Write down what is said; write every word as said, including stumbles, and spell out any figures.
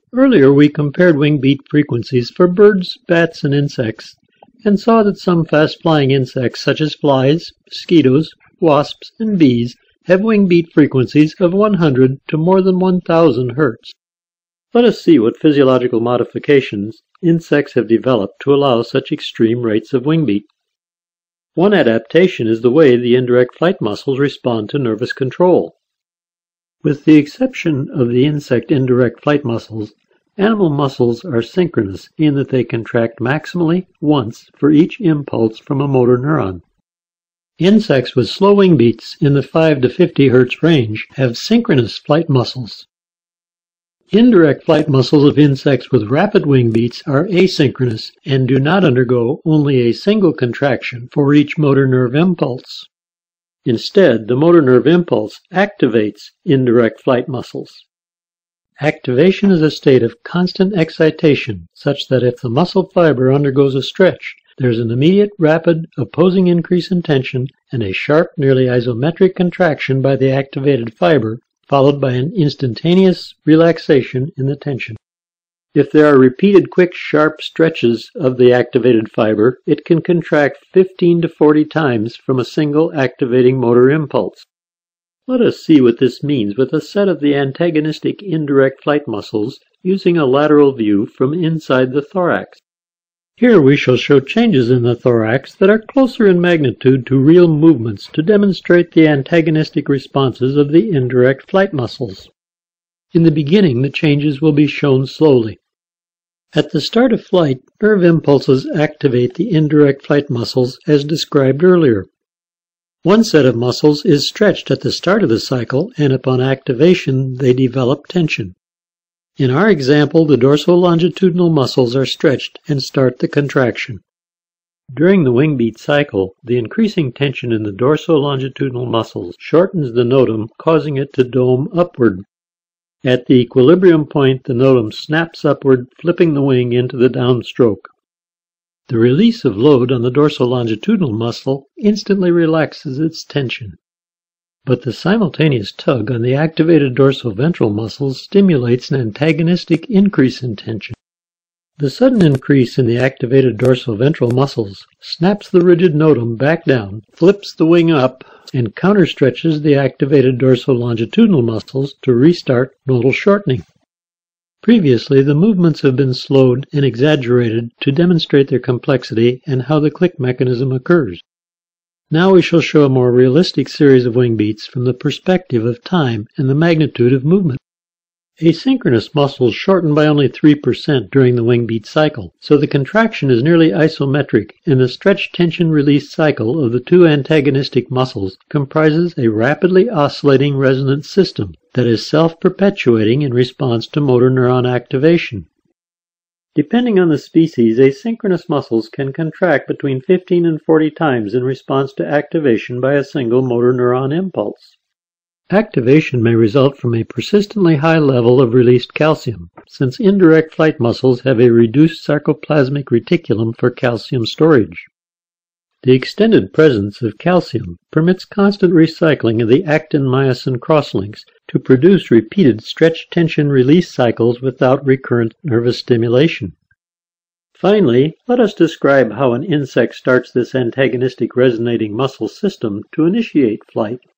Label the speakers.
Speaker 1: Earlier we compared wingbeat frequencies for birds, bats, and insects, and saw that some fast-flying insects such as flies, mosquitoes, wasps, and bees have wingbeat frequencies of one hundred to more than one thousand hertz. Let us see what physiological modifications insects have developed to allow such extreme rates of wingbeat. One adaptation is the way the indirect flight muscles respond to nervous control. With the exception of the insect indirect flight muscles, animal muscles are synchronous in that they contract maximally once for each impulse from a motor neuron. Insects with slow wingbeats in the five to fifty hertz range have synchronous flight muscles. Indirect flight muscles of insects with rapid wingbeats are asynchronous and do not undergo only a single contraction for each motor nerve impulse. Instead, the motor nerve impulse activates indirect flight muscles. Activation is a state of constant excitation, such that if the muscle fiber undergoes a stretch, there is an immediate, rapid, opposing increase in tension and a sharp, nearly isometric contraction by the activated fiber, followed by an instantaneous relaxation in the tension. If there are repeated quick, sharp stretches of the activated fiber, it can contract fifteen to forty times from a single activating motor impulse. Let us see what this means with a set of the antagonistic indirect flight muscles using a lateral view from inside the thorax. Here we shall show changes in the thorax that are closer in magnitude to real movements to demonstrate the antagonistic responses of the indirect flight muscles. In the beginning, the changes will be shown slowly. At the start of flight, nerve impulses activate the indirect flight muscles as described earlier. One set of muscles is stretched at the start of the cycle, and upon activation they develop tension. In our example, the dorsal-longitudinal muscles are stretched and start the contraction. During the wingbeat cycle, the increasing tension in the dorsal-longitudinal muscles shortens the notum, causing it to dome upward. At the equilibrium point, the notum snaps upward, flipping the wing into the downstroke. The release of load on the dorsal-longitudinal muscle instantly relaxes its tension. But the simultaneous tug on the activated dorsal-ventral muscles stimulates an antagonistic increase in tension. The sudden increase in the activated dorsal-ventral muscles snaps the rigid notum back down, flips the wing up, and counterstretches the activated dorsal-longitudinal muscles to restart nodal shortening. Previously, the movements have been slowed and exaggerated to demonstrate their complexity and how the click mechanism occurs. Now we shall show a more realistic series of wingbeats from the perspective of time and the magnitude of movement. Asynchronous muscles shorten by only three percent during the wingbeat cycle, so the contraction is nearly isometric, and the stretch-tension-release cycle of the two antagonistic muscles comprises a rapidly oscillating resonant system that is self-perpetuating in response to motor neuron activation. Depending on the species, asynchronous muscles can contract between fifteen and forty times in response to activation by a single motor neuron impulse. Activation may result from a persistently high level of released calcium, since indirect flight muscles have a reduced sarcoplasmic reticulum for calcium storage. The extended presence of calcium permits constant recycling of the actin-myosin crosslinks to produce repeated stretch-tension-release cycles without recurrent nervous stimulation. Finally, let us describe how an insect starts this antagonistic resonating muscle system to initiate flight.